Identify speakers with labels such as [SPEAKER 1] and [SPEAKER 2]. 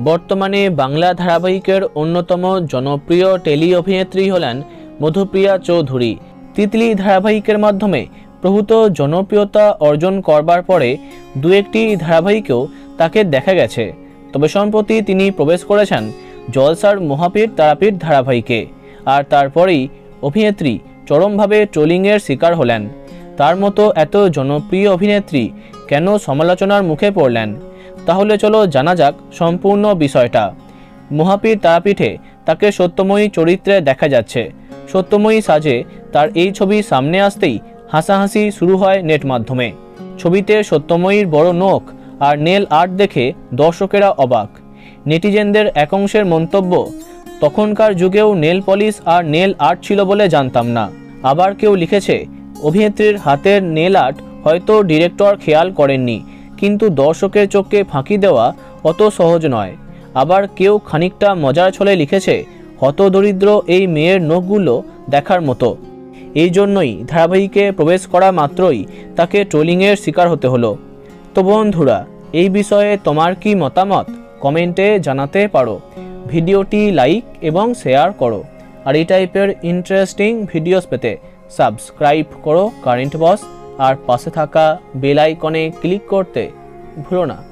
[SPEAKER 1] বর্তমানে বাংলা ধারাবাহিকের অন্যতম জনপ্রিয় টেলি অভিনেত্রী হলেন মধুপ্রিয়া চৌধুরী। তিতলি ধারাবাহিকের মাধ্যমে প্রভূত জনপ্রিয়তা অর্জন করবার পরে দু একটি ধারাবাহিকেও তাকে দেখা গেছে। তবে সম্প্রতি তিনি প্রবেশ করেছেন জলসার মহাপীর তারাপীঠ ধারাবাহিকে, আর তারপরেই অভিনেত্রী চরমভাবে ট্রোলিংয়ের শিকার হলেন। তার মতো এত জনপ্রিয় অভিনেত্রী কেন সমালোচনার মুখে পড়লেন? তাহলে চলো জানা যাক সম্পূর্ণ বিষয়টা। মহাপীর তারাপীঠে তাকে সত্যময়ী চরিত্রে দেখা যাচ্ছে। সত্যময়ী সাজে তার এই ছবি সামনে আসতেই হাসাহাসি শুরু হয় নেট মাধ্যমে। ছবিতে সত্যময়ীর বড় নখ আর নেল আর্ট দেখে দর্শকেরা অবাক। নেটিজেনদের এক অংশের মন্তব্য, তখনকার যুগেও নেল পলিশ আর নেল আর্ট ছিল বলে জানতাম না। আবার কেউ লিখেছে, অভিনেত্রীর হাতের নেল আর্ট হয়তো ডিরেক্টর খেয়াল করেননি, কিন্তু দর্শকের চোখকে ফাঁকি দেওয়া অত সহজ নয়। আবার কেউ খানিকটা মজার ছলে লিখেছে, হতদরিদ্র এই মেয়ের নখগুলো দেখার মতো। এই জন্যই ধারাবাহিকে প্রবেশ করা মাত্রই তাকে ট্রোলিংয়ের শিকার হতে হলো। তো বন্ধুরা, এই বিষয়ে তোমার কি মতামত কমেন্টে জানাতে পারো। ভিডিওটি লাইক এবং শেয়ার করো। আর এই টাইপের ইন্টারেস্টিং ভিডিওস পেতে সাবস্ক্রাইব করো কারেন্ট বস, আর পাশে থাকা বেল আইকনে ক্লিক করতে ভুলো না।